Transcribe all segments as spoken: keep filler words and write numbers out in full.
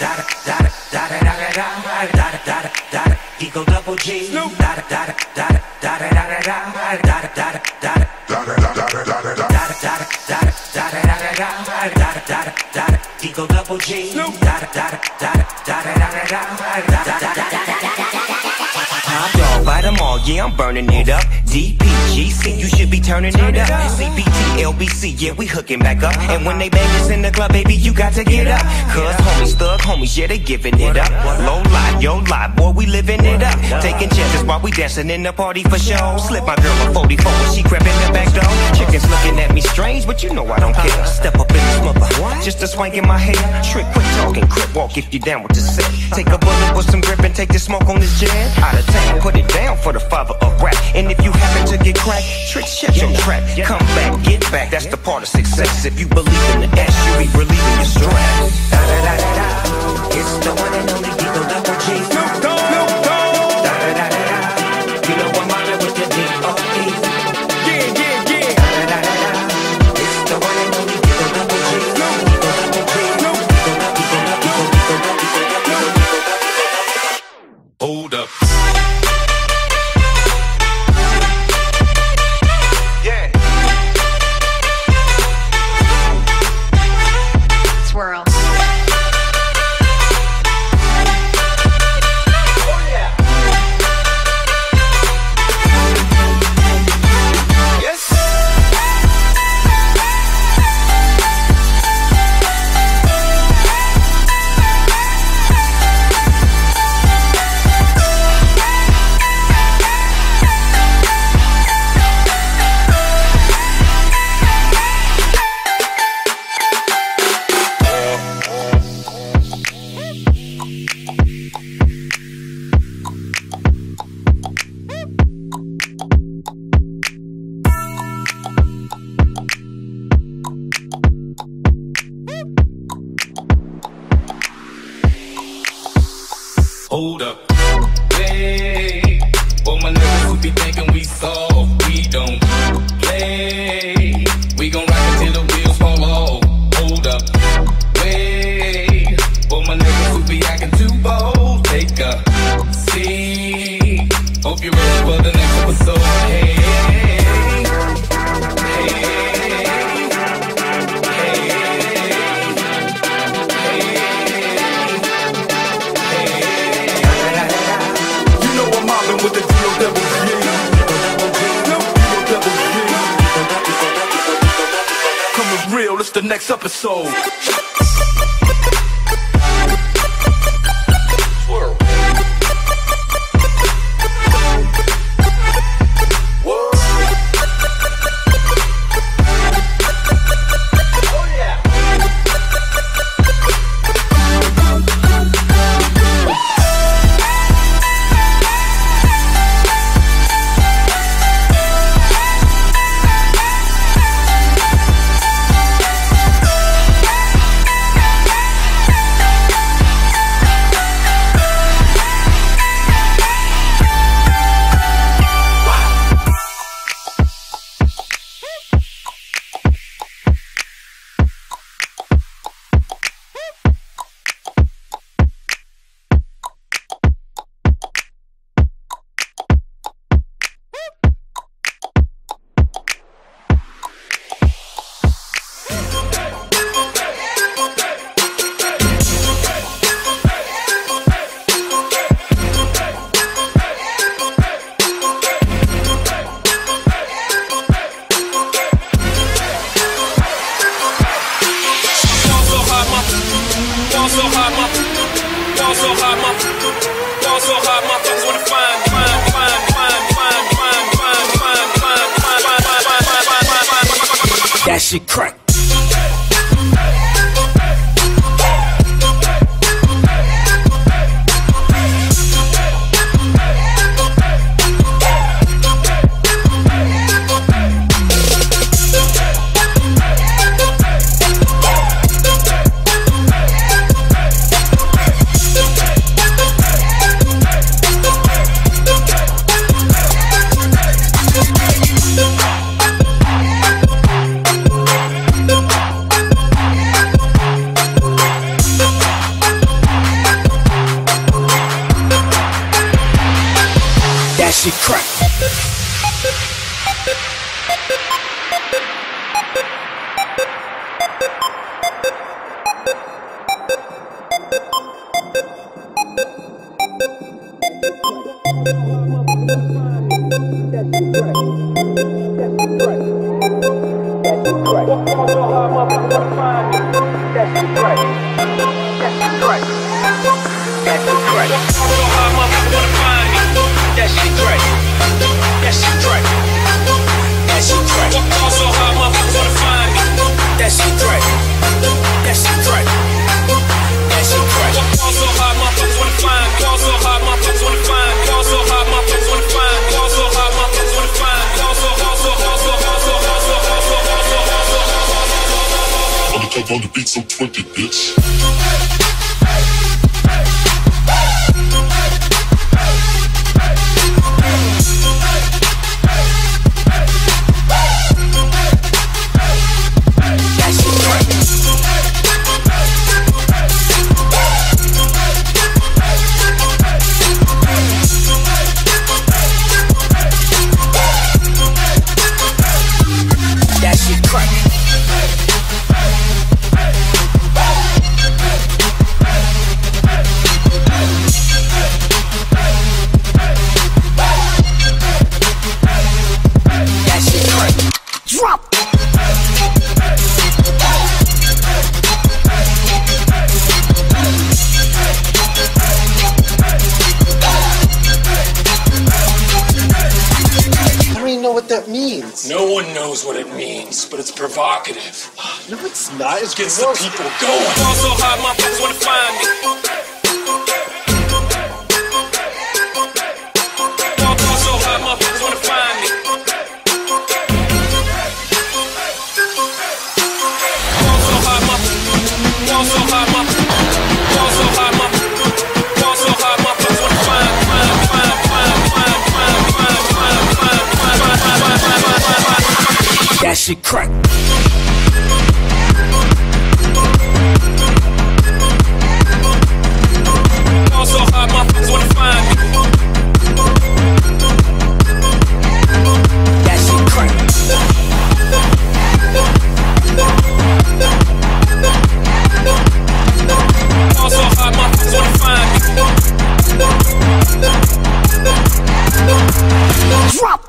Eagle double G. Eagle double G. Top dog, buy them all, yeah, I'm burning it up. D P G C, you should be turning it up. C B T, L B C, yeah, we hooking back up. And when they bang us in the club, baby, you got to get up. Cause homies, thug homies, yeah, they giving it up. Low life, yo life, boy, we living it up. Taking chances while we dancing in the party for show. Slip my girl a forty-four when she crept in the back door. Chickens looking at me strange, but you know I don't care. Step up in this mother, just a swank in my hair. Trick, quick talking, crip walk if you down with the set. Take a bullet with some grip and take the smoke on this jet. Out of town, put it down for the father of rap. And if you happen to get cracked, tricks, check your track. Come back, get back, that's the part of success. If you believe in the S, you be relieving your stress. Da da da da da, it's the one and only Eagle double G. Snoop Dogg, Snoop Dogg. Da da da da da, you know I'm mobbing with the D O E. Yeah, yeah, yeah. Da da da da da, it's the one and only Eagle double G. Eagle double G. Eagle double G. Eagle double G. Hold up. Swirl. Hold up. Hey, all my niggas who be thinking we soft, we don't play. We gon' rock until the wheels fall off. Hold up. Wait, all my niggas who be acting too bold, take a seat. Hope you're ready for the next episode. Hey, with the D O double G. Coming real, it's the next episode. Swirl. That shit crack. shit crack. On the beat, so twenty, bitch. That means. No one knows what it means, but it's provocative. No, it's not. It gets the people going. Fall so hard, motherfuckers wanna find me. Fall so hard, motherfuckers wanna find me. Fall so hard, motherfuckers. Fall so hard, motherfuckers. Fall so hard, motherfuckers. Fall so hard, motherfuckers wanna find me. That shit crack. Also hard, motherfuckers wanna find me. That shit crack. Also hard, motherfuckers wanna find me. Drop.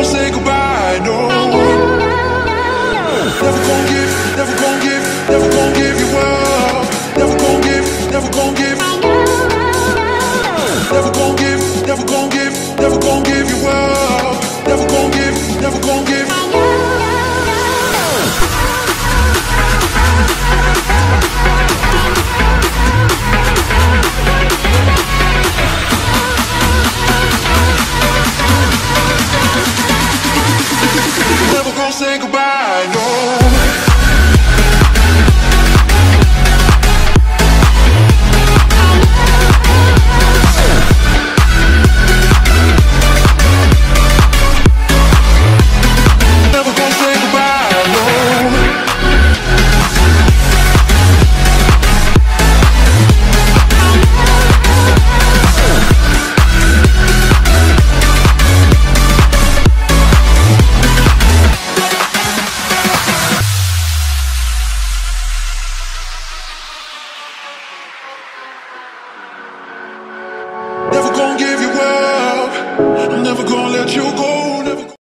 Never gon' give, never gon'